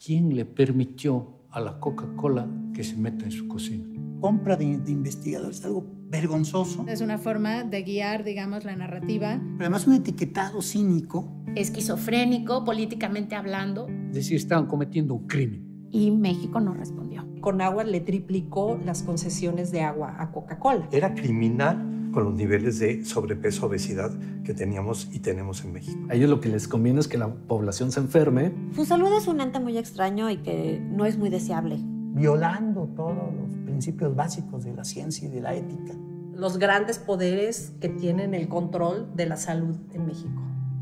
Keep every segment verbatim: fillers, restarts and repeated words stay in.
¿Quién le permitió a la Coca-Cola que se meta en su cocina? Compra de, de investigadores, algo vergonzoso. Es una forma de guiar, digamos, la narrativa. Pero además un etiquetado cínico. Esquizofrénico, políticamente hablando. Es decir, estaban cometiendo un crimen. Y México no respondió. Conagua le triplicó las concesiones de agua a Coca-Cola. Era criminal con los niveles de sobrepeso, obesidad que teníamos y tenemos en México. A ellos lo que les conviene es que la población se enferme. Funsalud es un ente muy extraño y que no es muy deseable. Violando todos los principios básicos de la ciencia y de la ética. Los grandes poderes que tienen el control de la salud en México.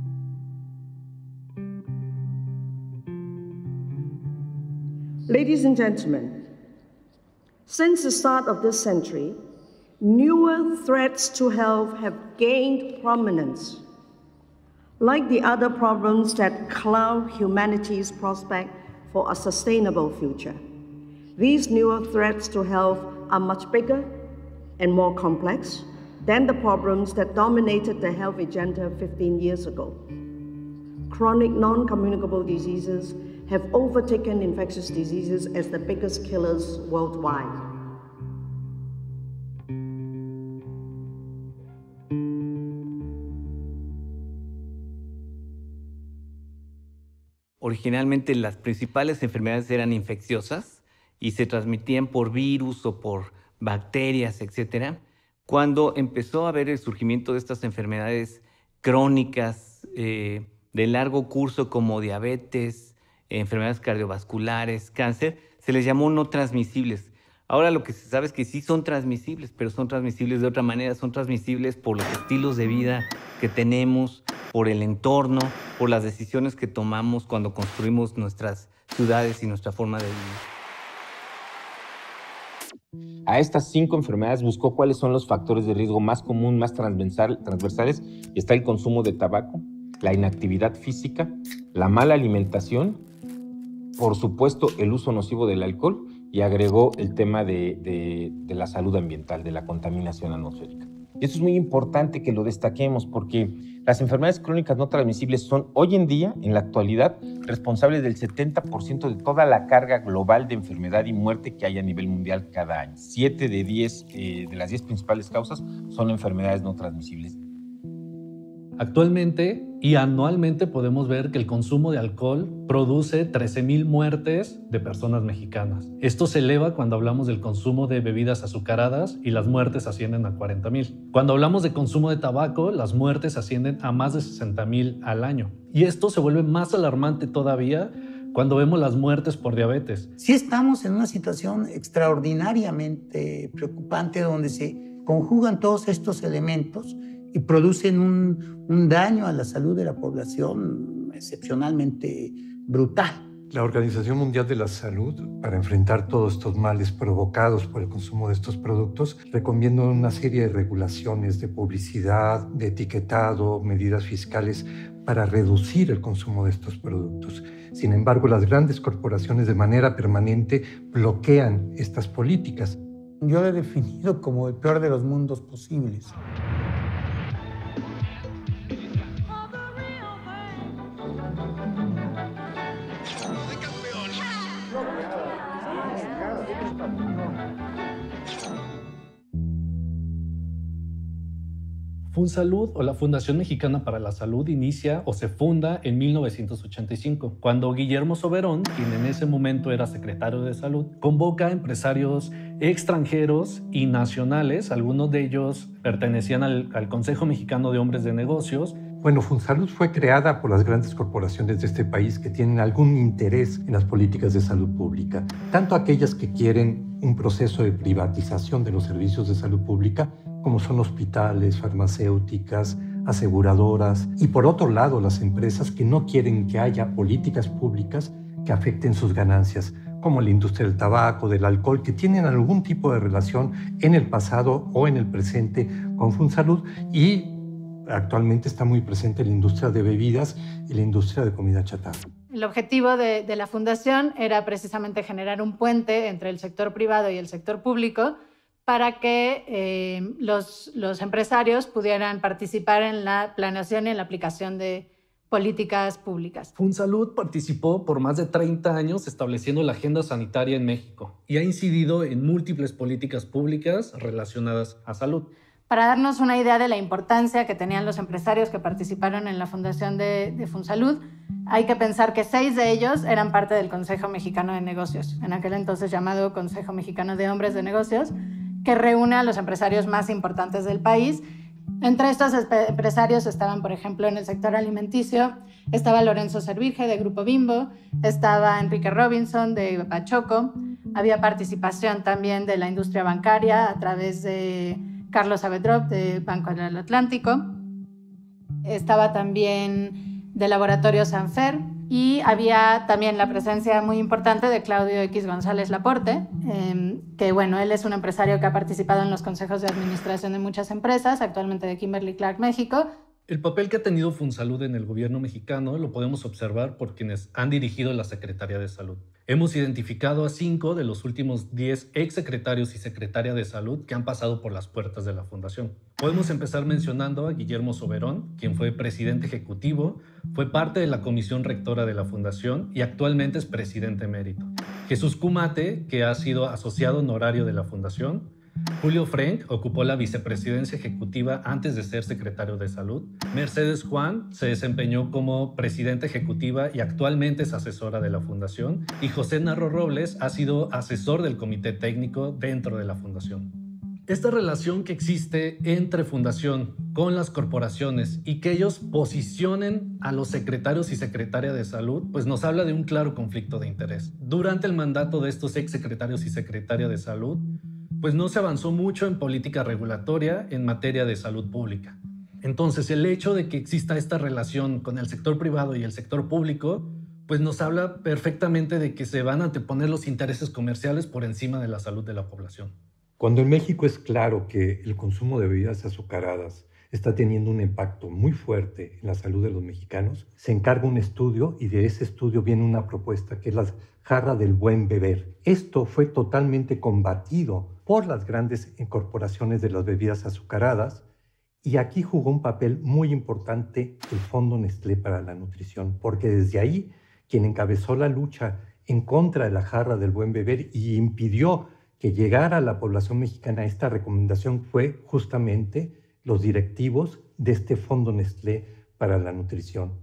Ladies and gentlemen, since the start of this century, newer threats to health have gained prominence. Like the other problems that cloud humanity's prospect for a sustainable future, these newer threats to health are much bigger and more complex than the problems that dominated the health agenda fifteen years ago. Chronic non-communicable diseases have overtaken infectious diseases as the biggest killers worldwide. Originalmente las principales enfermedades eran infecciosas y se transmitían por virus o por bacterias, etcétera. Cuando empezó a haber el surgimiento de estas enfermedades crónicas eh, de largo curso como diabetes, enfermedades cardiovasculares, cáncer, se les llamó no transmisibles. Ahora lo que se sabe es que sí son transmisibles, pero son transmisibles de otra manera, son transmisibles por los estilos de vida que tenemos, por el entorno, por las decisiones que tomamos cuando construimos nuestras ciudades y nuestra forma de vivir. A estas cinco enfermedades buscó cuáles son los factores de riesgo más comunes, más transversal, transversales, y está el consumo de tabaco, la inactividad física, la mala alimentación, por supuesto el uso nocivo del alcohol, y agregó el tema de, de, de la salud ambiental, de la contaminación atmosférica. Y esto es muy importante que lo destaquemos porque las enfermedades crónicas no transmisibles son hoy en día, en la actualidad, responsables del setenta por ciento de toda la carga global de enfermedad y muerte que hay a nivel mundial cada año. Siete de diez eh, de las diez principales causas son enfermedades no transmisibles. Actualmente y anualmente podemos ver que el consumo de alcohol produce trece mil muertes de personas mexicanas. Esto se eleva cuando hablamos del consumo de bebidas azucaradas y las muertes ascienden a cuarenta mil. Cuando hablamos de consumo de tabaco, las muertes ascienden a más de sesenta mil al año. Y esto se vuelve más alarmante todavía cuando vemos las muertes por diabetes. Sí estamos en una situación extraordinariamente preocupante donde se conjugan todos estos elementos y producen un, un daño a la salud de la población excepcionalmente brutal. La Organización Mundial de la Salud, para enfrentar todos estos males provocados por el consumo de estos productos, recomienda una serie de regulaciones de publicidad, de etiquetado, medidas fiscales para reducir el consumo de estos productos. Sin embargo, las grandes corporaciones de manera permanente bloquean estas políticas. Yo lo he definido como el peor de los mundos posibles. Funsalud o la Fundación Mexicana para la Salud inicia o se funda en mil novecientos ochenta y cinco, cuando Guillermo Soberón, quien en ese momento era secretario de Salud, convoca a empresarios extranjeros y nacionales, algunos de ellos pertenecían al, al Consejo Mexicano de Hombres de Negocios. Bueno, Funsalud fue creada por las grandes corporaciones de este país que tienen algún interés en las políticas de salud pública, tanto aquellas que quieren un proceso de privatización de los servicios de salud pública, como son hospitales, farmacéuticas, aseguradoras, y por otro lado las empresas que no quieren que haya políticas públicas que afecten sus ganancias, como la industria del tabaco, del alcohol, que tienen algún tipo de relación en el pasado o en el presente con Funsalud, y actualmente está muy presente la industria de bebidas y la industria de comida chatarra. El objetivo de, de la fundación era precisamente generar un puente entre el sector privado y el sector público para que eh, los, los empresarios pudieran participar en la planeación y en la aplicación de, políticas públicas. FunSalud participó por más de treinta años estableciendo la agenda sanitaria en México y ha incidido en múltiples políticas públicas relacionadas a salud. Para darnos una idea de la importancia que tenían los empresarios que participaron en la fundación de, de FunSalud, hay que pensar que seis de ellos eran parte del Consejo Mexicano de Negocios, en aquel entonces llamado Consejo Mexicano de Hombres de Negocios, que reúne a los empresarios más importantes del país. Entre estos empresarios estaban, por ejemplo, en el sector alimenticio, estaba Lorenzo Servige de Grupo Bimbo, estaba Enrique Robinson de Bachoco, había participación también de la industria bancaria a través de Carlos Avedrop de Banco del Atlántico, estaba también de Laboratorio Sanfer y había también la presencia muy importante de Claudio X González Laporte, eh, que bueno, él es un empresario que ha participado en los consejos de administración de muchas empresas, actualmente de Kimberly-Clark México. El papel que ha tenido FunSalud en el gobierno mexicano lo podemos observar por quienes han dirigido la Secretaría de Salud. Hemos identificado a cinco de los últimos diez exsecretarios y secretaria de salud que han pasado por las puertas de la fundación. Podemos empezar mencionando a Guillermo Soberón, quien fue presidente ejecutivo, fue parte de la comisión rectora de la fundación y actualmente es presidente emérito. Jesús Cumate, que ha sido asociado honorario de la fundación. Julio Frenk ocupó la vicepresidencia ejecutiva antes de ser secretario de salud. Mercedes Juan se desempeñó como presidenta ejecutiva y actualmente es asesora de la fundación. Y José Narro Robles ha sido asesor del comité técnico dentro de la fundación. Esta relación que existe entre fundación con las corporaciones y que ellos posicionen a los secretarios y secretaria de salud, pues nos habla de un claro conflicto de interés. Durante el mandato de estos exsecretarios y secretaria de salud, pues no se avanzó mucho en política regulatoria en materia de salud pública. Entonces, el hecho de que exista esta relación con el sector privado y el sector público, pues nos habla perfectamente de que se van a anteponer los intereses comerciales por encima de la salud de la población. Cuando en México es claro que el consumo de bebidas azucaradas está teniendo un impacto muy fuerte en la salud de los mexicanos, se encarga un estudio y de ese estudio viene una propuesta que es la jarra del buen beber. Esto fue totalmente combatido por las grandes corporaciones de las bebidas azucaradas y aquí jugó un papel muy importante el Fondo Nestlé para la Nutrición, porque desde ahí quien encabezó la lucha en contra de la jarra del buen beber y impidió que llegara a la población mexicana esta recomendación fue justamente los directivos de este Fondo Nestlé para la Nutrición.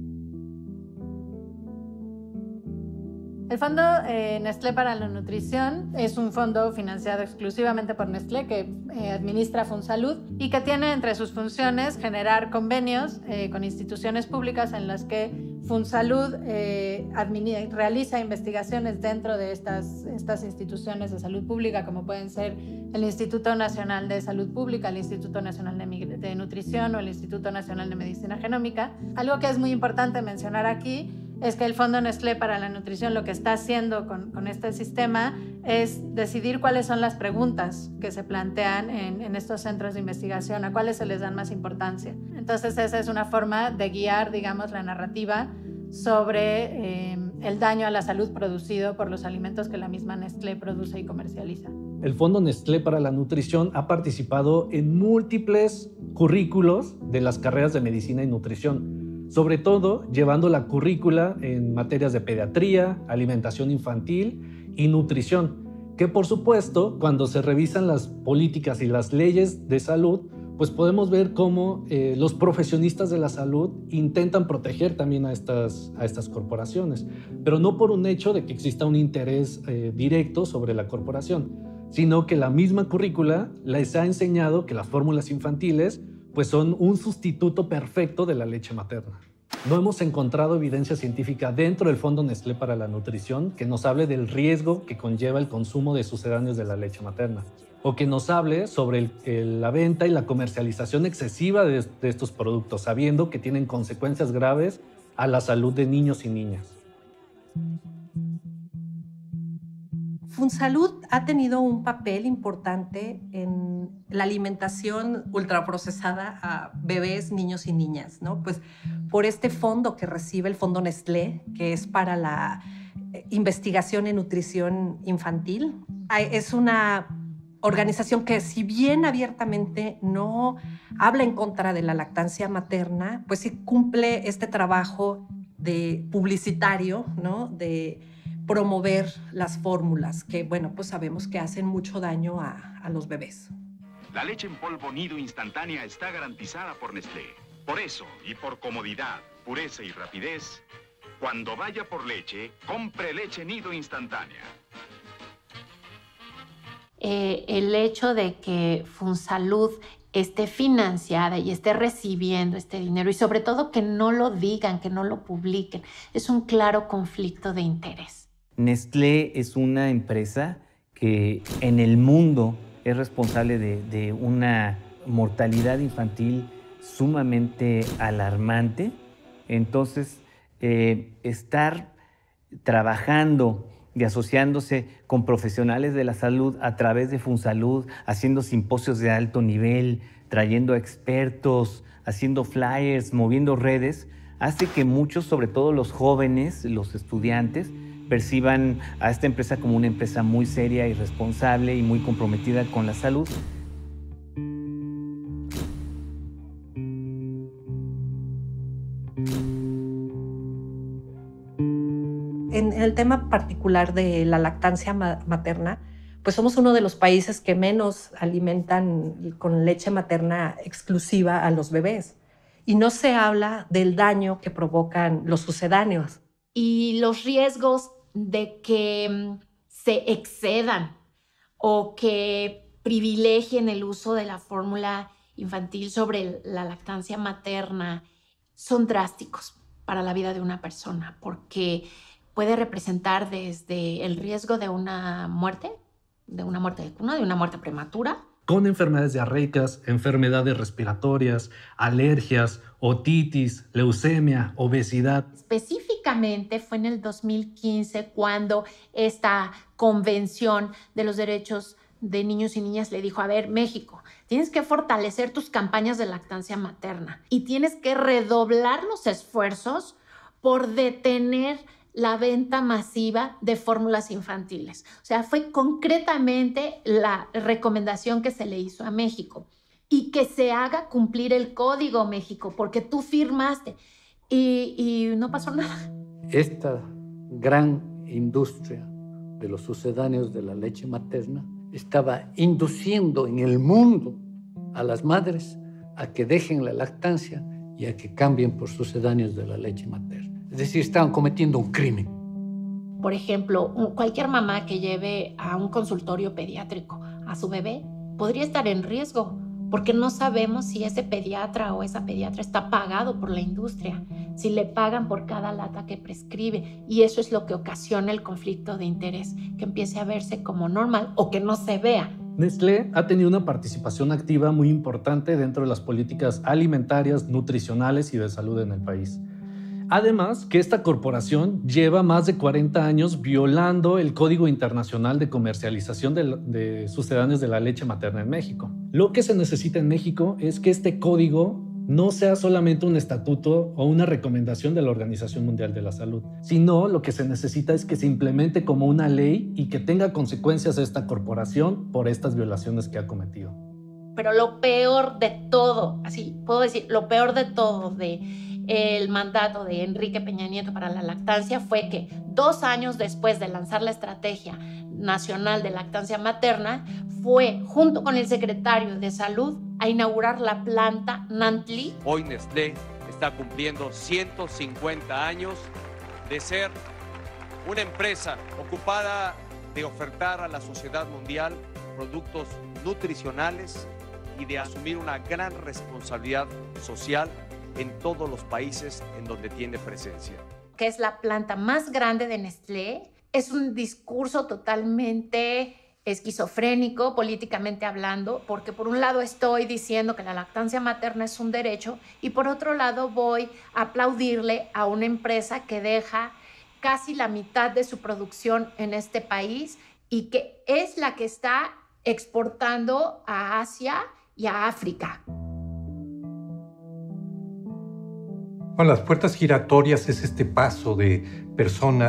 El Fondo eh, Nestlé para la Nutrición es un fondo financiado exclusivamente por Nestlé que eh, administra FunSalud y que tiene entre sus funciones generar convenios eh, con instituciones públicas en las que FunSalud eh, realiza investigaciones dentro de estas, estas instituciones de salud pública, como pueden ser el Instituto Nacional de Salud Pública, el Instituto Nacional de, de Nutrición o el Instituto Nacional de Medicina Genómica. Algo que es muy importante mencionar aquí es que el Fondo Nestlé para la Nutrición lo que está haciendo con, con este sistema es decidir cuáles son las preguntas que se plantean en, en estos centros de investigación, a cuáles se les dan más importancia. Entonces esa es una forma de guiar, digamos, la narrativa sobre eh, el daño a la salud producido por los alimentos que la misma Nestlé produce y comercializa. El Fondo Nestlé para la Nutrición ha participado en múltiples currículos de las carreras de medicina y nutrición, sobre todo llevando la currícula en materias de pediatría, alimentación infantil y nutrición, que por supuesto, cuando se revisan las políticas y las leyes de salud, pues podemos ver cómo eh, los profesionistas de la salud intentan proteger también a estas, a estas corporaciones, pero no por un hecho de que exista un interés eh, directo sobre la corporación, sino que la misma currícula les ha enseñado que las fórmulas infantiles pues son un sustituto perfecto de la leche materna. No hemos encontrado evidencia científica dentro del Fondo Nestlé para la Nutrición que nos hable del riesgo que conlleva el consumo de sucedáneos de la leche materna, o que nos hable sobre el, el, la venta y la comercialización excesiva de, de estos productos, sabiendo que tienen consecuencias graves a la salud de niños y niñas. FunSalud ha tenido un papel importante en la alimentación ultraprocesada a bebés, niños y niñas, ¿no? Pues por este fondo que recibe el Fondo Nestlé, que es para la investigación en nutrición infantil. Es una organización que, si bien abiertamente no habla en contra de la lactancia materna, pues sí cumple este trabajo de publicitario, ¿no? De promover las fórmulas que, bueno, pues sabemos que hacen mucho daño a, a los bebés. La leche en polvo Nido instantánea está garantizada por Nestlé. Por eso, y por comodidad, pureza y rapidez, cuando vaya por leche, compre leche Nido instantánea. Eh, el hecho de que Funsalud esté financiada y esté recibiendo este dinero y sobre todo que no lo digan, que no lo publiquen, es un claro conflicto de interés. Nestlé es una empresa que en el mundo es responsable de, de una mortalidad infantil sumamente alarmante. Entonces, eh, estar trabajando y asociándose con profesionales de la salud a través de Funsalud, haciendo simposios de alto nivel, trayendo expertos, haciendo flyers, moviendo redes, hace que muchos, sobre todo los jóvenes, los estudiantes, perciban a esta empresa como una empresa muy seria y responsable y muy comprometida con la salud. En el tema particular de la lactancia materna, pues somos uno de los países que menos alimentan con leche materna exclusiva a los bebés. Y no se habla del daño que provocan los sucedáneos. Y los riesgos de que se excedan o que privilegien el uso de la fórmula infantil sobre la lactancia materna son drásticos para la vida de una persona, porque puede representar desde el riesgo de una muerte, de una muerte de cuna, de una muerte prematura, con enfermedades diarreicas, enfermedades respiratorias, alergias, otitis, leucemia, obesidad. Específicamente fue en el dos mil quince cuando esta Convención de los Derechos de Niños y Niñas le dijo, a ver, México, tienes que fortalecer tus campañas de lactancia materna y tienes que redoblar los esfuerzos por detener la venta masiva de fórmulas infantiles. O sea, fue concretamente la recomendación que se le hizo a México y que se haga cumplir el Código México, porque tú firmaste y, y no pasó nada. Esta gran industria de los sucedáneos de la leche materna estaba induciendo en el mundo a las madres a que dejen la lactancia y a que cambien por sucedáneos de la leche materna. Es decir, estaban cometiendo un crimen. Por ejemplo, cualquier mamá que lleve a un consultorio pediátrico a su bebé podría estar en riesgo, porque no sabemos si ese pediatra o esa pediatra está pagado por la industria, si le pagan por cada lata que prescribe, y eso es lo que ocasiona el conflicto de interés, que empiece a verse como normal o que no se vea. Nestlé ha tenido una participación activa muy importante dentro de las políticas alimentarias, nutricionales y de salud en el país. Además, que esta corporación lleva más de cuarenta años violando el Código Internacional de Comercialización de, de Sucedáneos de la Leche Materna en México. Lo que se necesita en México es que este código no sea solamente un estatuto o una recomendación de la Organización Mundial de la Salud, sino lo que se necesita es que se implemente como una ley y que tenga consecuencias a esta corporación por estas violaciones que ha cometido. Pero lo peor de todo, así puedo decir, lo peor de todo de el mandato de Enrique Peña Nieto para la lactancia fue que dos años después de lanzar la Estrategia Nacional de Lactancia Materna, fue junto con el secretario de Salud a inaugurar la planta Nantli. Hoy Nestlé está cumpliendo ciento cincuenta años de ser una empresa ocupada de ofertar a la sociedad mundial productos nutricionales y de asumir una gran responsabilidad social en todos los países en donde tiene presencia. Que es la planta más grande de Nestlé. Es un discurso totalmente esquizofrénico, políticamente hablando, porque por un lado estoy diciendo que la lactancia materna es un derecho y por otro lado voy a aplaudirle a una empresa que deja casi la mitad de su producción en este país y que es la que está exportando a Asia y a África. Bueno, las puertas giratorias es este paso de personas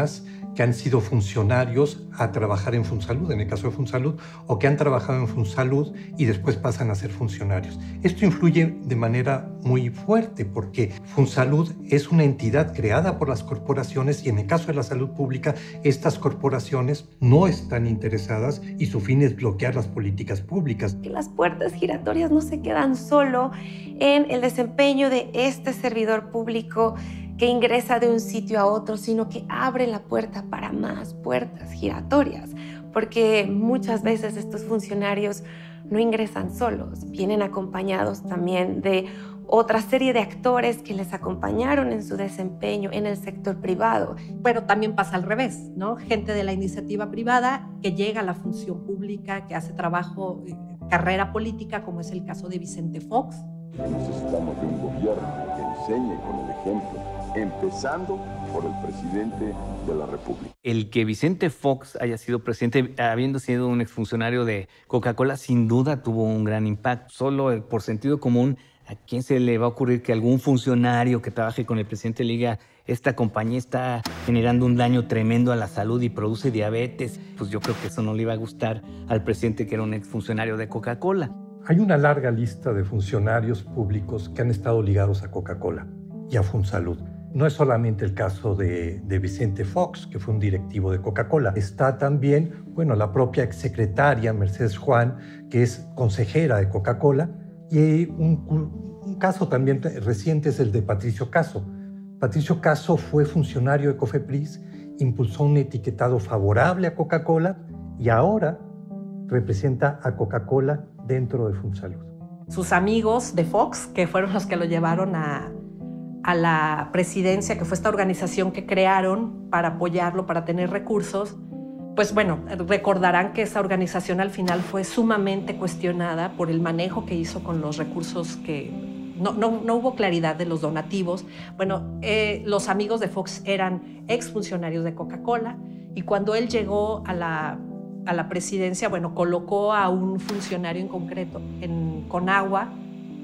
que han sido funcionarios a trabajar en Funsalud, en el caso de Funsalud, o que han trabajado en Funsalud y después pasan a ser funcionarios. Esto influye de manera muy fuerte porque Funsalud es una entidad creada por las corporaciones y en el caso de la salud pública, estas corporaciones no están interesadas y su fin es bloquear las políticas públicas. Que las puertas giratorias no se quedan solo en el desempeño de este servidor público que ingresa de un sitio a otro, sino que abre la puerta para más puertas giratorias, porque muchas veces estos funcionarios no ingresan solos, vienen acompañados también de otra serie de actores que les acompañaron en su desempeño en el sector privado. Pero también pasa al revés, ¿no? Gente de la iniciativa privada que llega a la función pública, que hace trabajo, eh, carrera política, como es el caso de Vicente Fox. Necesitamos de un gobierno que enseñe con el ejemplo, empezando por el presidente de la República. El que Vicente Fox haya sido presidente, habiendo sido un exfuncionario de Coca-Cola, sin duda tuvo un gran impacto. Solo por sentido común, ¿a quién se le va a ocurrir que algún funcionario que trabaje con el presidente le diga esta compañía está generando un daño tremendo a la salud y produce diabetes? Pues yo creo que eso no le iba a gustar al presidente que era un exfuncionario de Coca-Cola. Hay una larga lista de funcionarios públicos que han estado ligados a Coca-Cola y a Funsalud. No es solamente el caso de, de Vicente Fox, que fue un directivo de Coca-Cola. Está también, bueno, la propia exsecretaria Mercedes Juan, que es consejera de Coca-Cola. Y un, un caso también reciente es el de Patricio Caso. Patricio Caso fue funcionario de Cofepris, impulsó un etiquetado favorable a Coca-Cola y ahora representa a Coca-Cola dentro de Funsalud. Sus amigos de Fox, que fueron los que lo llevaron a, a la presidencia, que fue esta organización que crearon para apoyarlo, para tener recursos, pues bueno, recordarán que esa organización al final fue sumamente cuestionada por el manejo que hizo con los recursos que... No, no, no hubo claridad de los donativos. Bueno, eh, los amigos de Fox eran exfuncionarios de Coca-Cola y cuando él llegó a la, a la presidencia, bueno, colocó a un funcionario en concreto en Conagua.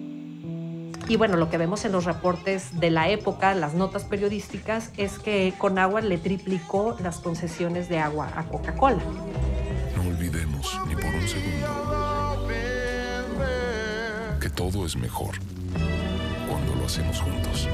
Y bueno, lo que vemos en los reportes de la época, las notas periodísticas, es que Conagua le triplicó las concesiones de agua a Coca-Cola. No olvidemos ni por un segundo que todo es mejor cuando lo hacemos juntos.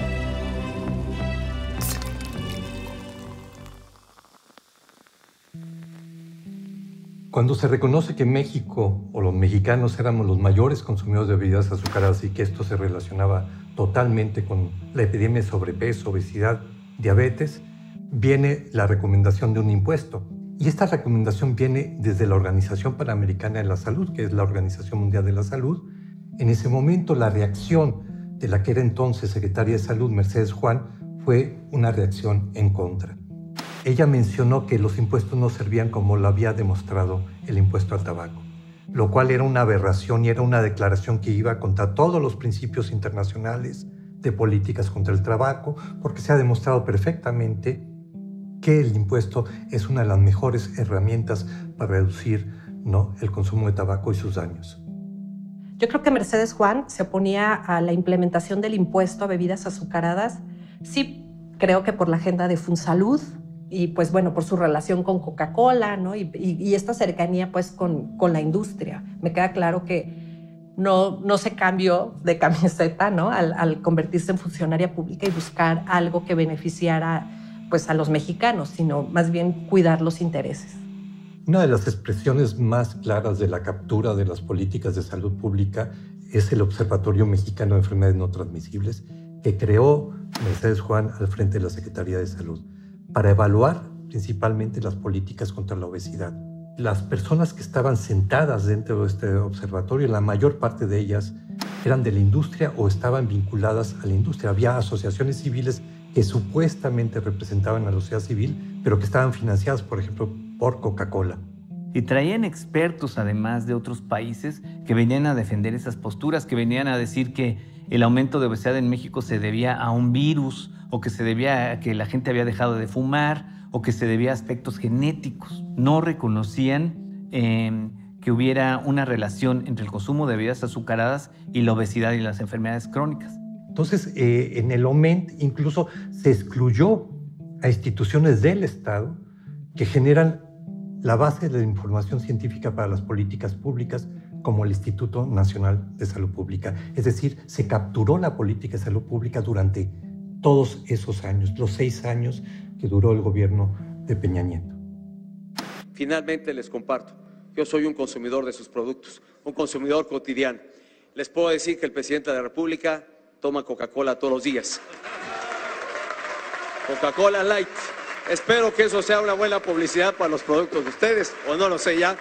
Cuando se reconoce que México o los mexicanos éramos los mayores consumidores de bebidas azucaradas y que esto se relacionaba totalmente con la epidemia de sobrepeso, obesidad, diabetes, viene la recomendación de un impuesto. Y esta recomendación viene desde la Organización Panamericana de la Salud, que es la Organización Mundial de la Salud. En ese momento, la reacción de la que era entonces secretaria de Salud, Mercedes Juan, fue una reacción en contra. Ella mencionó que los impuestos no servían como lo había demostrado el impuesto al tabaco, lo cual era una aberración y era una declaración que iba contra todos los principios internacionales de políticas contra el tabaco, porque se ha demostrado perfectamente que el impuesto es una de las mejores herramientas para reducir, ¿no?, el consumo de tabaco y sus daños. Yo creo que Mercedes Juan se oponía a la implementación del impuesto a bebidas azucaradas, sí creo que por la agenda de Funsalud, y pues bueno, por su relación con Coca-Cola, ¿no? Y, y, y esta cercanía pues con, con la industria. Me queda claro que no, no se cambió de camiseta, ¿no? Al, al convertirse en funcionaria pública y buscar algo que beneficiara pues a los mexicanos, sino más bien cuidar los intereses. Una de las expresiones más claras de la captura de las políticas de salud pública es el Observatorio Mexicano de Enfermedades No Transmisibles, que creó Mercedes Juan al frente de la Secretaría de Salud, para evaluar principalmente las políticas contra la obesidad. Las personas que estaban sentadas dentro de este observatorio, la mayor parte de ellas eran de la industria o estaban vinculadas a la industria. Había asociaciones civiles que supuestamente representaban a la sociedad civil, pero que estaban financiadas, por ejemplo, por Coca-Cola. Y traían expertos, además de otros países, que venían a defender esas posturas, que venían a decir que el aumento de obesidad en México se debía a un virus, o que se debía a que la gente había dejado de fumar, o que se debía a aspectos genéticos. No reconocían eh, que hubiera una relación entre el consumo de bebidas azucaradas y la obesidad y las enfermedades crónicas. Entonces, eh, en el O M E N T incluso se excluyó a instituciones del Estado que generan la base de la información científica para las políticas públicas, como el Instituto Nacional de Salud Pública. Es decir, se capturó la política de salud pública durante todos esos años, los seis años que duró el gobierno de Peña Nieto. Finalmente les comparto, yo soy un consumidor de sus productos, un consumidor cotidiano. Les puedo decir que el presidente de la República toma Coca-Cola todos los días. Coca-Cola Light. Espero que eso sea una buena publicidad para los productos de ustedes, o no lo sé ya.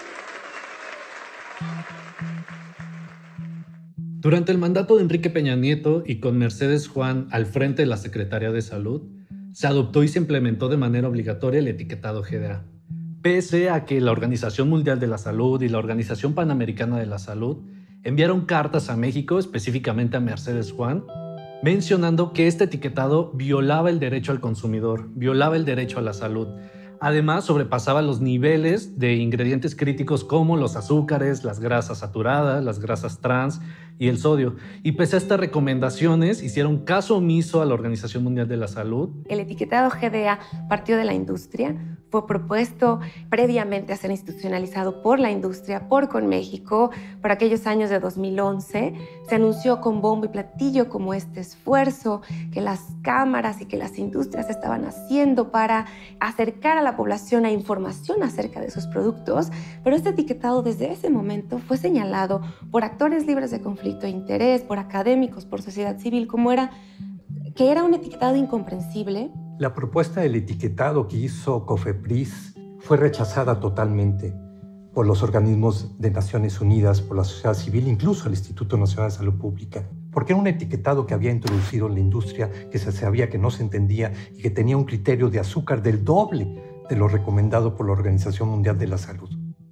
Durante el mandato de Enrique Peña Nieto y con Mercedes Juan al frente de la Secretaría de Salud, se adoptó y se implementó de manera obligatoria el etiquetado G D A. Pese a que la Organización Mundial de la Salud y la Organización Panamericana de la Salud enviaron cartas a México, específicamente a Mercedes Juan, mencionando que este etiquetado violaba el derecho al consumidor, violaba el derecho a la salud. Además, sobrepasaba los niveles de ingredientes críticos como los azúcares, las grasas saturadas, las grasas trans y el sodio. Y pese a estas recomendaciones, hicieron caso omiso a la Organización Mundial de la Salud. El etiquetado G D A partió de la industria, fue propuesto previamente a ser institucionalizado por la industria, por Conméxico, por aquellos años de dos mil once. Se anunció con bombo y platillo como este esfuerzo que las cámaras y que las industrias estaban haciendo para acercar a la población a información acerca de sus productos, pero este etiquetado desde ese momento fue señalado por actores libres de conflicto de interés, por académicos, por sociedad civil, como era, que era un etiquetado incomprensible. La propuesta del etiquetado que hizo COFEPRIS fue rechazada totalmente por los organismos de Naciones Unidas, por la sociedad civil, incluso el Instituto Nacional de Salud Pública, porque era un etiquetado que había introducido la industria, que se sabía que no se entendía y que tenía un criterio de azúcar del doble de lo recomendado por la Organización Mundial de la Salud.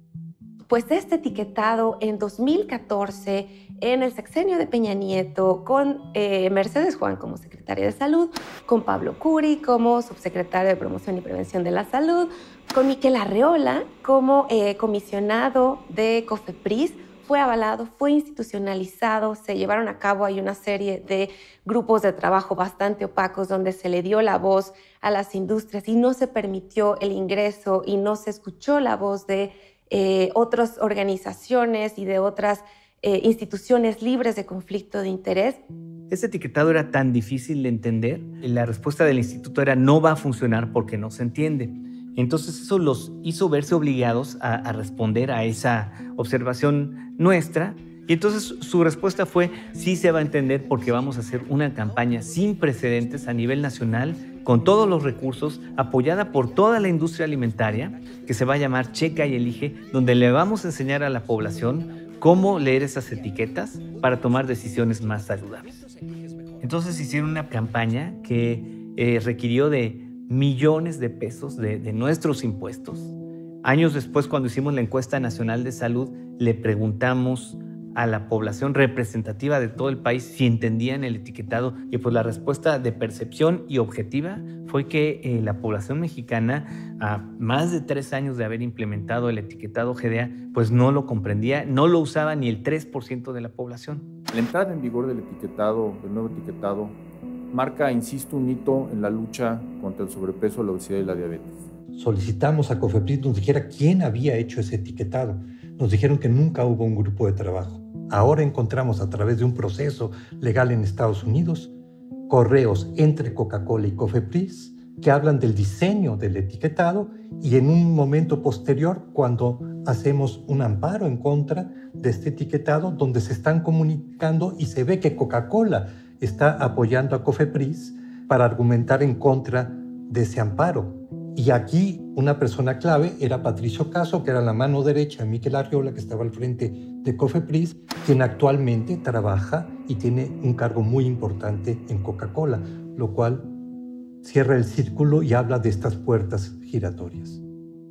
Pues este etiquetado en dos mil catorce, en el sexenio de Peña Nieto, con eh, Mercedes Juan como secretaria de Salud, con Pablo Curi como subsecretario de Promoción y Prevención de la Salud, con Miquel Arreola como eh, comisionado de COFEPRIS, fue avalado, fue institucionalizado, se llevaron a cabo hay una serie de grupos de trabajo bastante opacos donde se le dio la voz a las industrias y no se permitió el ingreso y no se escuchó la voz de eh, otras organizaciones y de otras eh, instituciones libres de conflicto de interés. Este etiquetado era tan difícil de entender, la respuesta del instituto era no va a funcionar porque no se entiende. Entonces eso los hizo verse obligados a, a responder a esa observación nuestra. Y entonces su respuesta fue, sí se va a entender porque vamos a hacer una campaña sin precedentes a nivel nacional, con todos los recursos, apoyada por toda la industria alimentaria, que se va a llamar Checa y Elige, donde le vamos a enseñar a la población cómo leer esas etiquetas para tomar decisiones más saludables. Entonces hicieron una campaña que eh, requirió de millones de pesos de, de nuestros impuestos. Años después, cuando hicimos la encuesta nacional de salud, le preguntamos a la población representativa de todo el país si entendían el etiquetado, y pues la respuesta de percepción y objetiva fue que eh, la población mexicana, a más de tres años de haber implementado el etiquetado G D A, pues no lo comprendía, no lo usaba ni el tres por ciento de la población. La entrada en vigor del etiquetado, del nuevo etiquetado, marca, insisto, un hito en la lucha contra el sobrepeso, la obesidad y la diabetes. Solicitamos a COFEPRIS nos dijera quién había hecho ese etiquetado. Nos dijeron que nunca hubo un grupo de trabajo. Ahora encontramos a través de un proceso legal en Estados Unidos correos entre Coca-Cola y COFEPRIS que hablan del diseño del etiquetado, y en un momento posterior, cuando hacemos un amparo en contra de este etiquetado, donde se están comunicando y se ve que Coca-Cola está apoyando a COFEPRIS para argumentar en contra de ese amparo. Y aquí una persona clave era Patricio Caso, que era la mano derecha de Miquel Arreola, que estaba al frente de COFEPRIS, quien actualmente trabaja y tiene un cargo muy importante en Coca-Cola, lo cual cierra el círculo y habla de estas puertas giratorias.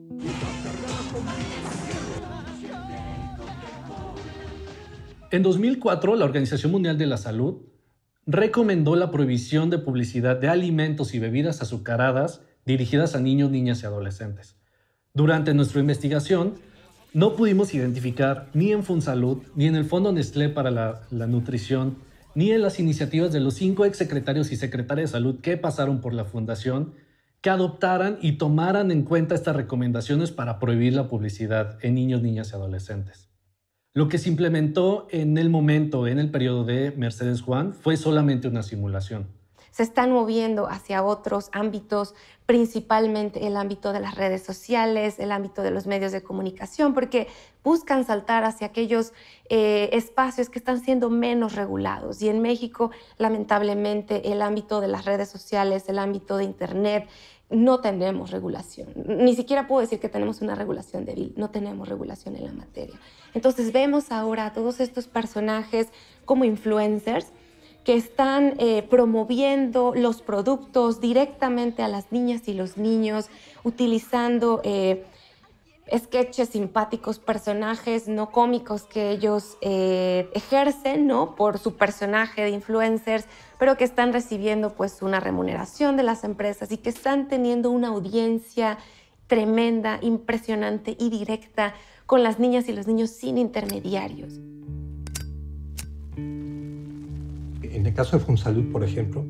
En dos mil cuatro, la Organización Mundial de la Salud recomendó la prohibición de publicidad de alimentos y bebidas azucaradas dirigidas a niños, niñas y adolescentes. Durante nuestra investigación, no pudimos identificar ni en Fonsalud, ni en el Fondo Nestlé para la, la Nutrición, ni en las iniciativas de los cinco exsecretarios y secretarias de salud que pasaron por la fundación, que adoptaran y tomaran en cuenta estas recomendaciones para prohibir la publicidad en niños, niñas y adolescentes. Lo que se implementó en el momento, en el periodo de Mercedes Juan, fue solamente una simulación. Se están moviendo hacia otros ámbitos, principalmente el ámbito de las redes sociales, el ámbito de los medios de comunicación, porque buscan saltar hacia aquellos eh, espacios que están siendo menos regulados. Y en México, lamentablemente, el ámbito de las redes sociales, el ámbito de Internet, no tenemos regulación. Ni siquiera puedo decir que tenemos una regulación débil, no tenemos regulación en la materia. Entonces vemos ahora a todos estos personajes como influencers que están eh, promoviendo los productos directamente a las niñas y los niños, utilizando eh, sketches simpáticos, personajes no cómicos que ellos eh, ejercen, ¿no?, por su personaje de influencers, pero que están recibiendo pues una remuneración de las empresas y que están teniendo una audiencia tremenda, impresionante y directa con las niñas y los niños sin intermediarios. En el caso de Fonsalud, por ejemplo,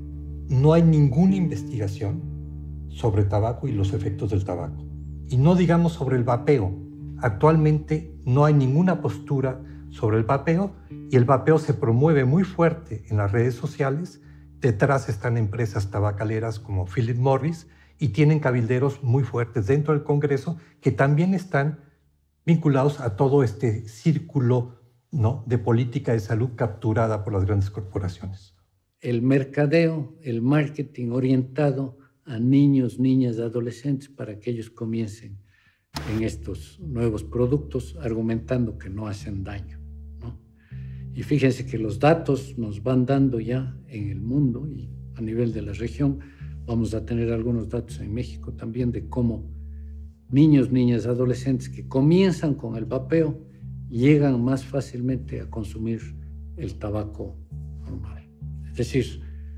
no hay ninguna investigación sobre tabaco y los efectos del tabaco. Y no digamos sobre el vapeo. Actualmente no hay ninguna postura sobre el vapeo y el vapeo se promueve muy fuerte en las redes sociales. Detrás están empresas tabacaleras como Philip Morris y tienen cabilderos muy fuertes dentro del Congreso que también están vinculados a todo este círculo, ¿no?, de política de salud capturada por las grandes corporaciones. El mercadeo, el marketing orientado a niños, niñas, adolescentes para que ellos comiencen en estos nuevos productos argumentando que no hacen daño, ¿no? Y fíjense que los datos nos van dando ya en el mundo y a nivel de la región. Vamos a tener algunos datos en México también de cómo niños, niñas, adolescentes que comienzan con el vapeo llegan más fácilmente a consumir el tabaco normal. Es decir,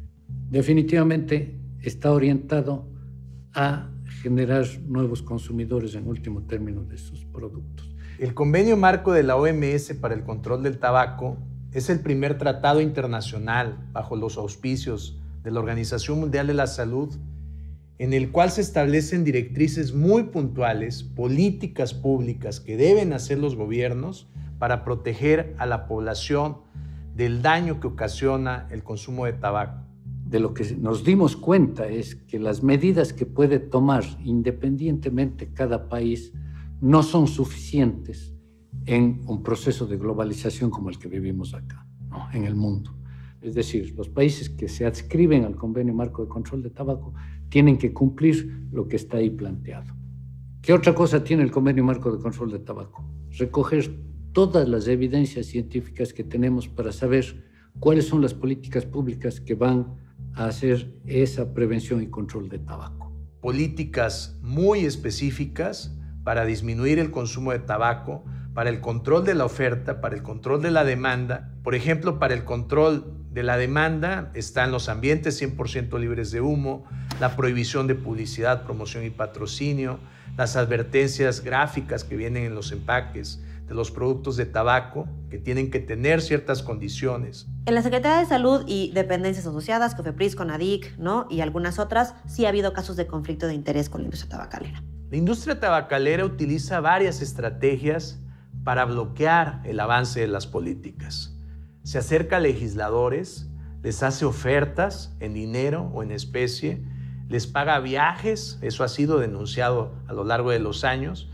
definitivamente está orientado a generar nuevos consumidores en último término de sus productos. El Convenio Marco de la O M S para el Control del Tabaco es el primer tratado internacional bajo los auspicios de la Organización Mundial de la Salud en el cual se establecen directrices muy puntuales, políticas públicas que deben hacer los gobiernos para proteger a la población del daño que ocasiona el consumo de tabaco. De lo que nos dimos cuenta es que las medidas que puede tomar independientemente cada país no son suficientes en un proceso de globalización como el que vivimos acá, ¿no?, en el mundo. Es decir, los países que se adscriben al Convenio Marco de Control de Tabaco tienen que cumplir lo que está ahí planteado. ¿Qué otra cosa tiene el Convenio Marco de Control de Tabaco? Recoger todas las evidencias científicas que tenemos para saber cuáles son las políticas públicas que van a hacer esa prevención y control de tabaco. Políticas muy específicas para disminuir el consumo de tabaco, para el control de la oferta, para el control de la demanda. Por ejemplo, para el control de la demanda están los ambientes cien por ciento libres de humo, la prohibición de publicidad, promoción y patrocinio, las advertencias gráficas que vienen en los empaques de los productos de tabaco, que tienen que tener ciertas condiciones. En la Secretaría de Salud y dependencias asociadas, COFEPRIS, CONADIC, ¿no?, y algunas otras, sí ha habido casos de conflicto de interés con la industria tabacalera. La industria tabacalera utiliza varias estrategias para bloquear el avance de las políticas. Se acerca a legisladores, les hace ofertas en dinero o en especie, les paga viajes, eso ha sido denunciado a lo largo de los años.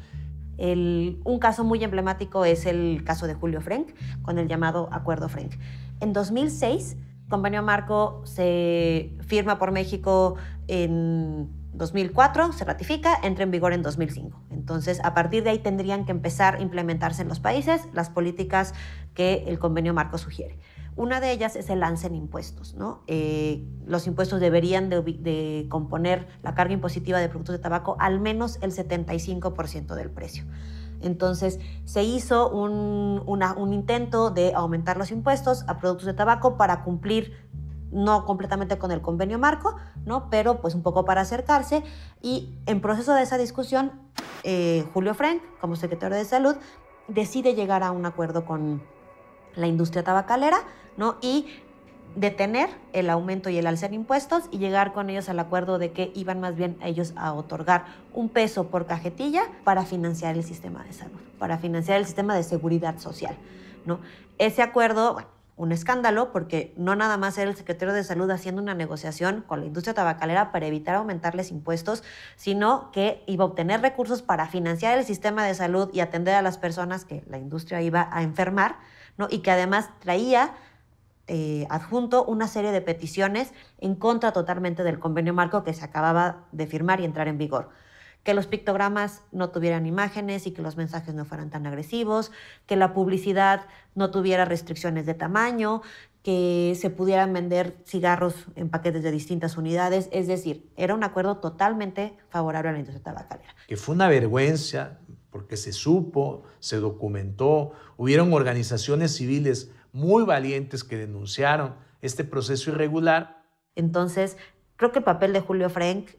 El, un caso muy emblemático es el caso de Julio Frenk, con el llamado Acuerdo Frenk. En dos mil seis, el convenio marco se firma por México en dos mil cuatro, se ratifica, entra en vigor en dos mil cinco. Entonces, a partir de ahí tendrían que empezar a implementarse en los países las políticas que el convenio marco sugiere. Una de ellas es el lance en impuestos, ¿no? Eh, los impuestos deberían de, de componer la carga impositiva de productos de tabaco al menos el setenta y cinco por ciento del precio. Entonces, se hizo un, una, un intento de aumentar los impuestos a productos de tabaco para cumplir, no completamente con el convenio marco, ¿no?, pero pues un poco para acercarse. Y en proceso de esa discusión, eh, Julio Frenk, como secretario de Salud, decide llegar a un acuerdo con la industria tabacalera, ¿no?, y detener el aumento y el alza en impuestos y llegar con ellos al acuerdo de que iban más bien ellos a otorgar un peso por cajetilla para financiar el sistema de salud, para financiar el sistema de seguridad social, ¿no? Ese acuerdo, bueno, un escándalo, porque no nada más era el secretario de Salud haciendo una negociación con la industria tabacalera para evitar aumentarles impuestos, sino que iba a obtener recursos para financiar el sistema de salud y atender a las personas que la industria iba a enfermar, ¿no? Y que además traía eh, adjunto una serie de peticiones en contra totalmente del convenio marco que se acababa de firmar y entrar en vigor. Que los pictogramas no tuvieran imágenes y que los mensajes no fueran tan agresivos, que la publicidad no tuviera restricciones de tamaño, que se pudieran vender cigarros en paquetes de distintas unidades. Es decir, era un acuerdo totalmente favorable a la industria tabacalera. Que fue una vergüenza porque se supo, se documentó, hubieron organizaciones civiles muy valientes que denunciaron este proceso irregular. Entonces, creo que el papel de Julio Frenk,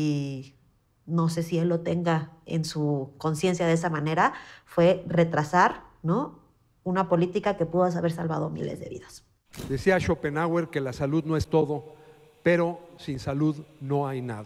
y no sé si él lo tenga en su conciencia de esa manera, fue retrasar, ¿no?, una política que pudo haber salvado miles de vidas. Decía Schopenhauer que la salud no es todo, pero sin salud no hay nada.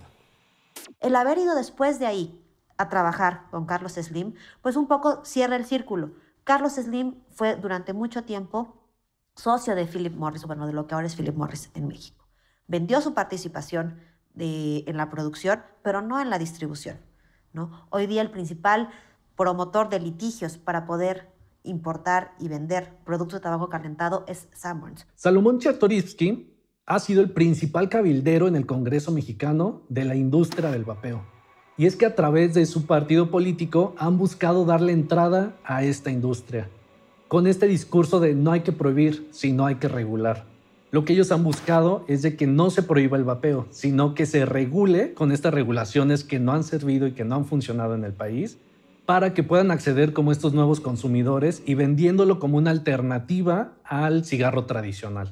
El haber ido después de ahí a trabajar con Carlos Slim, pues un poco cierra el círculo. Carlos Slim fue durante mucho tiempo socio de Philip Morris, bueno, de lo que ahora es Philip Morris en México. Vendió su participación de, en la producción, pero no en la distribución, ¿no? Hoy día el principal promotor de litigios para poder importar y vender productos de tabaco calentado es Sanborns. Salomón Chertorivsky ha sido el principal cabildero en el Congreso mexicano de la industria del vapeo. Y es que a través de su partido político han buscado darle entrada a esta industria, con este discurso de no hay que prohibir, sino hay que regular. Lo que ellos han buscado es de que no se prohíba el vapeo, sino que se regule con estas regulaciones que no han servido y que no han funcionado en el país, para que puedan acceder como estos nuevos consumidores y vendiéndolo como una alternativa al cigarro tradicional.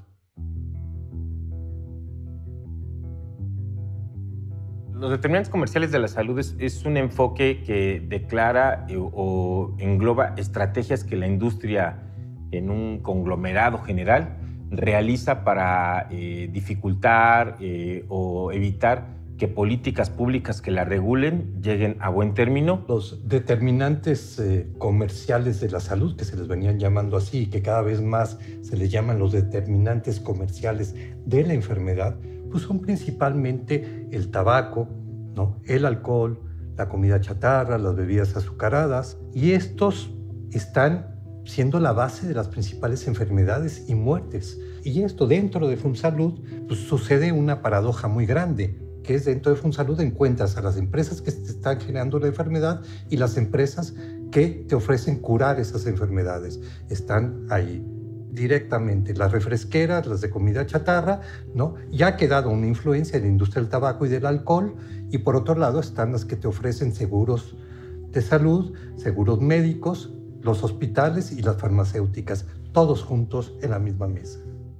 Los determinantes comerciales de la salud es, es un enfoque que declara eh, o engloba estrategias que la industria en un conglomerado general realiza para eh, dificultar eh, o evitar que políticas públicas que la regulen lleguen a buen término. Los determinantes eh, comerciales de la salud, que se les venían llamando así y que cada vez más se les llaman los determinantes comerciales de la enfermedad, pues son principalmente el tabaco, ¿no?, el alcohol, la comida chatarra, las bebidas azucaradas, y estos están siendo la base de las principales enfermedades y muertes. Y esto dentro de FunSalud, pues sucede una paradoja muy grande, que es dentro de FunSalud encuentras a las empresas que te están generando la enfermedad y las empresas que te ofrecen curar esas enfermedades. Están ahí directamente las refresqueras, las de comida chatarra, ¿no? Ya ha quedado una influencia en la industria del tabaco y del alcohol, y por otro lado están las que te ofrecen seguros de salud, seguros médicos, los hospitales y las farmacéuticas, todos juntos en la misma mesa.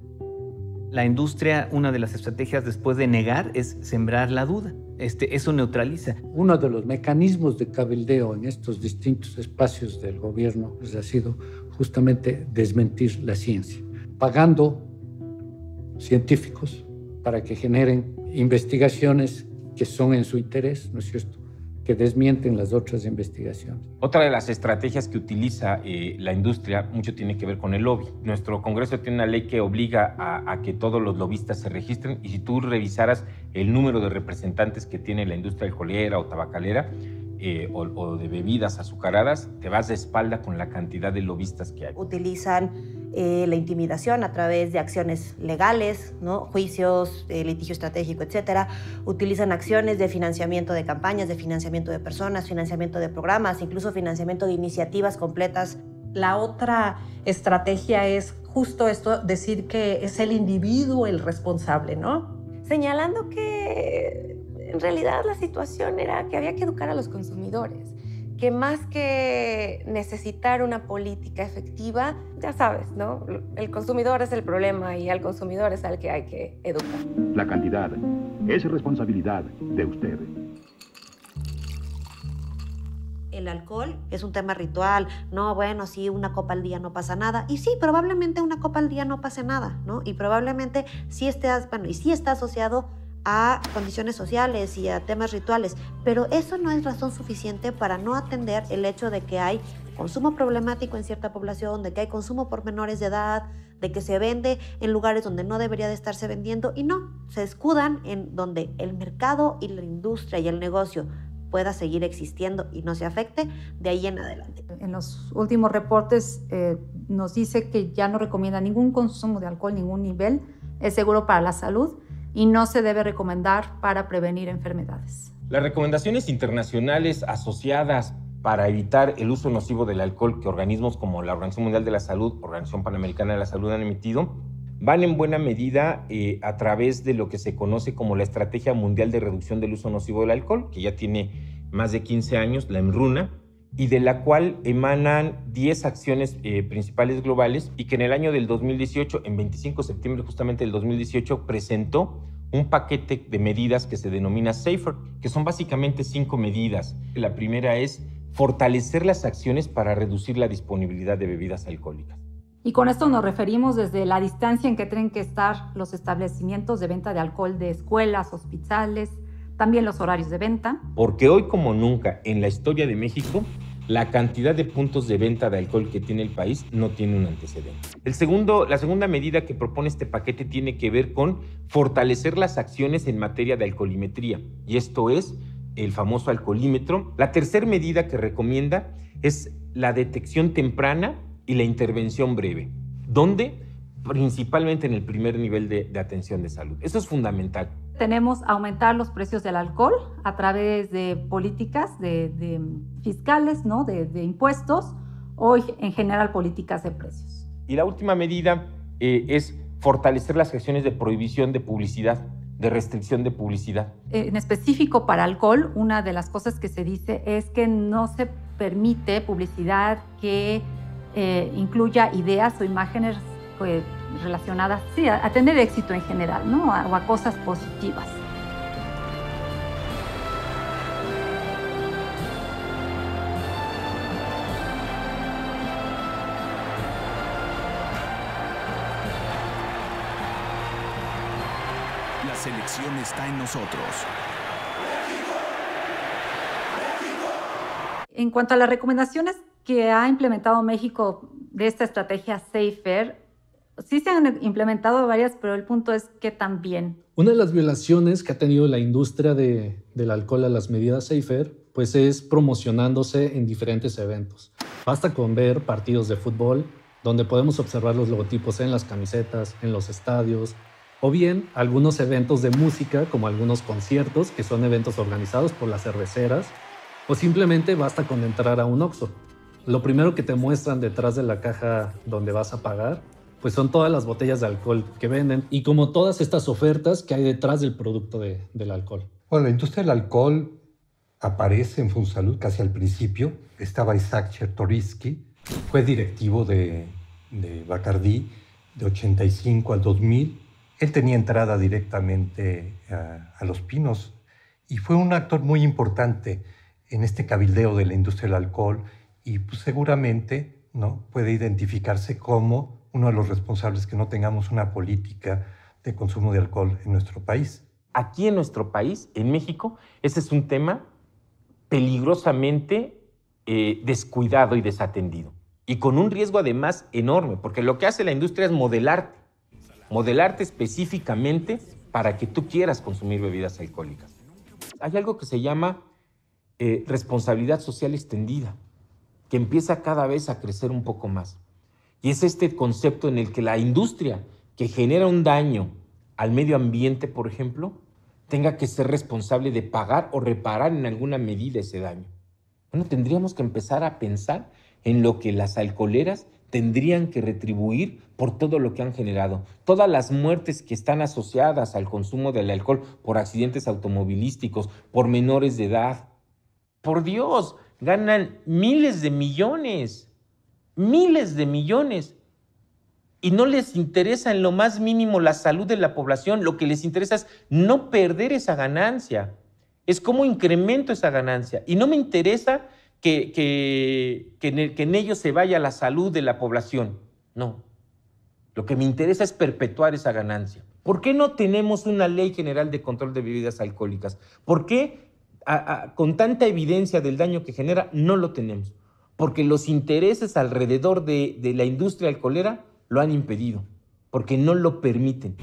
La industria, una de las estrategias después de negar es sembrar la duda. Este, eso neutraliza. Uno de los mecanismos de cabildeo en estos distintos espacios del gobierno pues, ha sido justamente desmentir la ciencia, pagando científicos para que generen investigaciones que son en su interés, ¿no es cierto?, que desmienten las otras investigaciones. Otra de las estrategias que utiliza eh, la industria mucho tiene que ver con el lobby. Nuestro Congreso tiene una ley que obliga a, a que todos los lobistas se registren, y si tú revisaras el número de representantes que tiene la industria alcoholera o tabacalera eh, o, o de bebidas azucaradas, te vas de espalda con la cantidad de lobistas que hay. Utilizan eh, la intimidación a través de acciones legales, ¿no?, juicios, eh, litigio estratégico, etcétera. Utilizan acciones de financiamiento de campañas, de financiamiento de personas, financiamiento de programas, incluso financiamiento de iniciativas completas. La otra estrategia es justo esto, decir que es el individuo el responsable, ¿no? Señalando que en realidad la situación era que había que educar a los consumidores, que más que necesitar una política efectiva, ya sabes, ¿no?, el consumidor es el problema y al consumidor es al que hay que educar. La cantidad es responsabilidad de usted. el alcohol es un tema ritual, no, bueno, sí, una copa al día no pasa nada, y sí, probablemente una copa al día no pase nada, ¿no? Y probablemente sí esté, bueno, y sí está asociado a condiciones sociales y a temas rituales, pero eso no es razón suficiente para no atender el hecho de que hay consumo problemático en cierta población, de que hay consumo por menores de edad, de que se vende en lugares donde no debería de estarse vendiendo, y no, se escudan en donde el mercado y la industria y el negocio pueda seguir existiendo y no se afecte, de ahí en adelante. En los últimos reportes eh, nos dice que ya no recomienda ningún consumo de alcohol, ningún nivel, es seguro para la salud y no se debe recomendar para prevenir enfermedades. Las recomendaciones internacionales asociadas para evitar el uso nocivo del alcohol que organismos como la Organización Mundial de la Salud, Organización Panamericana de la Salud han emitido, van en buena medida eh, a través de lo que se conoce como la Estrategia Mundial de Reducción del Uso Nocivo del Alcohol, que ya tiene más de quince años, la EMRUNA, y de la cual emanan diez acciones eh, principales globales, y que en el año del dos mil dieciocho, en veinticinco de septiembre justamente del dos mil dieciocho, presentó un paquete de medidas que se denomina SAFER, que son básicamente cinco medidas. La primera es fortalecer las acciones para reducir la disponibilidad de bebidas alcohólicas. Y con esto nos referimos desde la distancia en que tienen que estar los establecimientos de venta de alcohol de escuelas, hospitales, también los horarios de venta. Porque hoy como nunca en la historia de México, la cantidad de puntos de venta de alcohol que tiene el país no tiene un antecedente. El segundo, la segunda medida que propone este paquete tiene que ver con fortalecer las acciones en materia de alcoholimetría, y esto es el famoso alcoholímetro. La tercera medida que recomienda es la detección temprana y la intervención breve, donde principalmente en el primer nivel de, de atención de salud. Eso es fundamental. Tenemos aumentar los precios del alcohol a través de políticas de, de fiscales, ¿no? de, de impuestos o en general políticas de precios. Y la última medida eh, es fortalecer las acciones de prohibición de publicidad, de restricción de publicidad. En específico para alcohol, una de las cosas que se dice es que no se permite publicidad que eh, incluya ideas o imágenes pues, relacionadas sí, a, a tener éxito en general, ¿no? a, o a cosas positivas. La selección está en nosotros. En cuanto a las recomendaciones que ha implementado México de esta estrategia SAFER, sí se han implementado varias, pero el punto es que también. Una de las violaciones que ha tenido la industria de, del alcohol a las medidas SAFER, pues es promocionándose en diferentes eventos. Basta con ver partidos de fútbol, donde podemos observar los logotipos en las camisetas, en los estadios, o bien algunos eventos de música, como algunos conciertos, que son eventos organizados por las cerveceras, o simplemente basta con entrar a un Oxxo. Lo primero que te muestran detrás de la caja donde vas a pagar, pues son todas las botellas de alcohol que venden y como todas estas ofertas que hay detrás del producto de, del alcohol. Bueno, la industria del alcohol aparece en FunSalud casi al principio. Estaba Isaac Chertorivsky, fue directivo de, de Bacardí de ochenta y cinco al dos mil. Él tenía entrada directamente a, a Los Pinos y fue un actor muy importante en este cabildeo de la industria del alcohol y pues, seguramente ¿no? puede identificarse como uno de los responsables que no tengamos una política de consumo de alcohol en nuestro país. Aquí en nuestro país, en México, ese es un tema peligrosamente eh, descuidado y desatendido. Y con un riesgo además enorme, porque lo que hace la industria es modelarte, modelarte específicamente para que tú quieras consumir bebidas alcohólicas. Hay algo que se llama eh, responsabilidad social extendida, que empieza cada vez a crecer un poco más. Y es este concepto en el que la industria que genera un daño al medio ambiente, por ejemplo, tenga que ser responsable de pagar o reparar en alguna medida ese daño. Bueno, tendríamos que empezar a pensar en lo que las alcoholeras tendrían que retribuir por todo lo que han generado. Todas las muertes que están asociadas al consumo del alcohol por accidentes automovilísticos, por menores de edad. Por Dios, ganan miles de millones, miles de millones. Y no les interesa en lo más mínimo la salud de la población. Lo que les interesa es no perder esa ganancia. Es cómo incremento esa ganancia. Y no me interesa que, que, que, en el, que en ellos se vaya la salud de la población. No. Lo que me interesa es perpetuar esa ganancia. ¿Por qué no tenemos una ley general de control de bebidas alcohólicas? ¿Por qué, a, a, con tanta evidencia del daño que genera, no lo tenemos? Porque los intereses alrededor de, de la industria alcoholera lo han impedido, porque no lo permiten.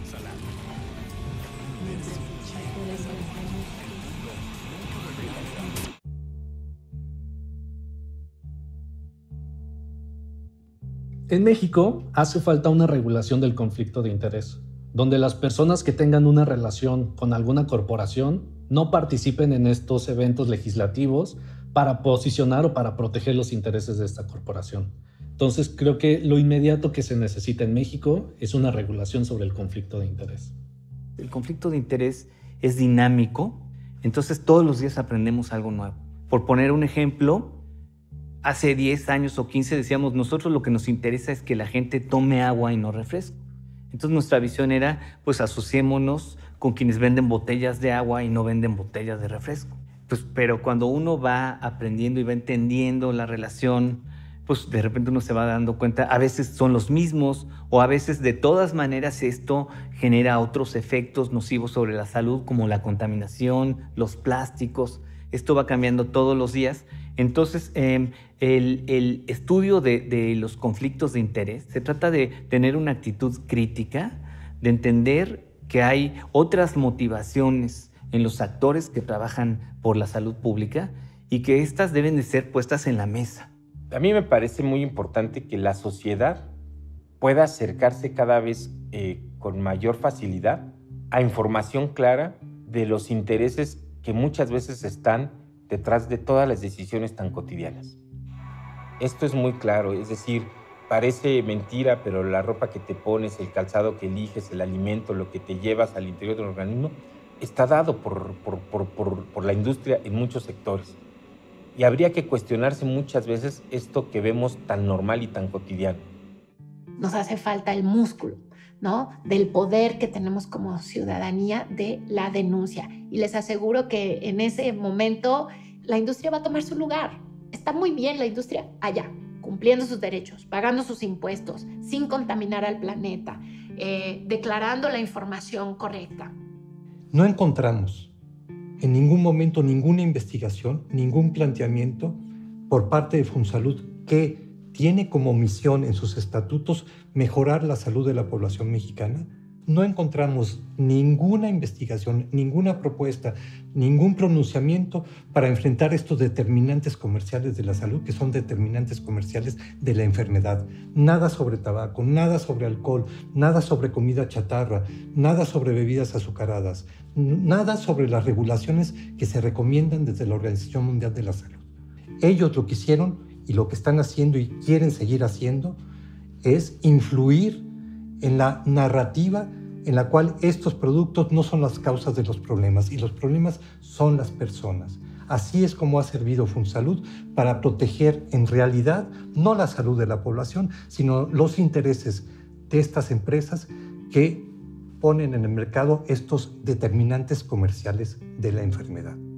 En México hace falta una regulación del conflicto de interés, donde las personas que tengan una relación con alguna corporación no participen en estos eventos legislativos para posicionar o para proteger los intereses de esta corporación. Entonces, creo que lo inmediato que se necesita en México es una regulación sobre el conflicto de interés. El conflicto de interés es dinámico, entonces todos los días aprendemos algo nuevo. Por poner un ejemplo, hace diez años o quince decíamos, nosotros lo que nos interesa es que la gente tome agua y no refresco. Entonces nuestra visión era, pues asociémonos con quienes venden botellas de agua y no venden botellas de refresco. Pues, pero cuando uno va aprendiendo y va entendiendo la relación, pues de repente uno se va dando cuenta, a veces son los mismos o a veces de todas maneras esto genera otros efectos nocivos sobre la salud como la contaminación, los plásticos. Esto va cambiando todos los días. Entonces, eh, el, el estudio de, de los conflictos de interés se trata de tener una actitud crítica, de entender que hay otras motivaciones en los actores que trabajan por la salud pública y que estas deben de ser puestas en la mesa. A mí me parece muy importante que la sociedad pueda acercarse cada vez eh, con mayor facilidad a información clara de los intereses que muchas veces están detrás de todas las decisiones tan cotidianas. Esto es muy claro, es decir, parece mentira, pero la ropa que te pones, el calzado que eliges, el alimento, lo que te llevas al interior del organismo, está dado por, por, por, por, por la industria en muchos sectores. Y habría que cuestionarse muchas veces esto que vemos tan normal y tan cotidiano. Nos hace falta el músculo, ¿no? Del poder que tenemos como ciudadanía de la denuncia. Y les aseguro que en ese momento la industria va a tomar su lugar. Está muy bien la industria allá, cumpliendo sus derechos, pagando sus impuestos, sin contaminar al planeta, eh, declarando la información correcta. No encontramos en ningún momento ninguna investigación, ningún planteamiento por parte de Funsalud que tiene como misión en sus estatutos mejorar la salud de la población mexicana. No encontramos ninguna investigación, ninguna propuesta, ningún pronunciamiento para enfrentar estos determinantes comerciales de la salud, que son determinantes comerciales de la enfermedad. Nada sobre tabaco, nada sobre alcohol, nada sobre comida chatarra, nada sobre bebidas azucaradas, nada sobre las regulaciones que se recomiendan desde la Organización Mundial de la Salud. Ellos lo que hicieron y lo que están haciendo y quieren seguir haciendo es influir en la narrativa en la cual estos productos no son las causas de los problemas y los problemas son las personas. Así es como ha servido Funsalud para proteger en realidad no la salud de la población, sino los intereses de estas empresas que ponen en el mercado estos determinantes comerciales de la enfermedad.